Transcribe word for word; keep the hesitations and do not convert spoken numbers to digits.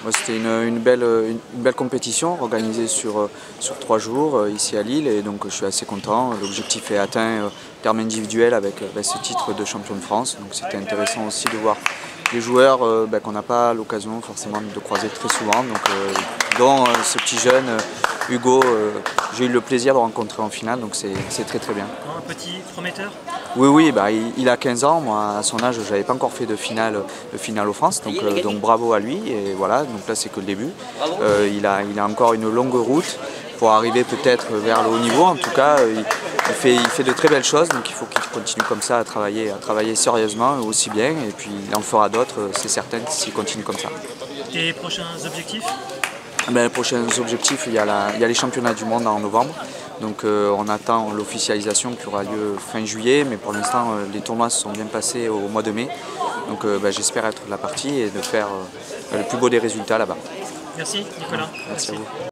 C'était une, une, belle, une, une belle compétition organisée sur, sur trois jours ici à Lille et donc je suis assez content. L'objectif est atteint en termes individuels avec ben, ce titre de champion de France. Donc c'était intéressant aussi de voir des joueurs euh, ben, qu'on n'a pas l'occasion forcément de croiser très souvent. Donc, euh, dont euh, ce petit jeune euh, Hugo, euh, j'ai eu le plaisir de rencontrer en finale, donc c'est très très bien. Un petit prometteur? Oui, oui, bah, il, il a quinze ans, moi à son âge je n'avais pas encore fait de finale, de finale aux France, donc, euh, donc bravo à lui, et voilà, donc là c'est que le début. Euh, il, a, il a encore une longue route pour arriver peut-être vers le haut niveau, en tout cas il, il, fait, il fait de très belles choses, donc il faut qu'il continue comme ça à travailler, à travailler sérieusement aussi bien, et puis il en fera d'autres, c'est certain, s'il continue comme ça. Tes prochains objectifs? Ben, les prochains objectifs, il y, a la, il y a les championnats du monde en novembre. Donc euh, on attend l'officialisation qui aura lieu fin juillet, mais pour l'instant euh, les tournois se sont bien passés au mois de mai. Donc euh, ben, j'espère être de la partie et de faire euh, le plus beau des résultats là-bas. Merci Nicolas. Merci, Merci à vous.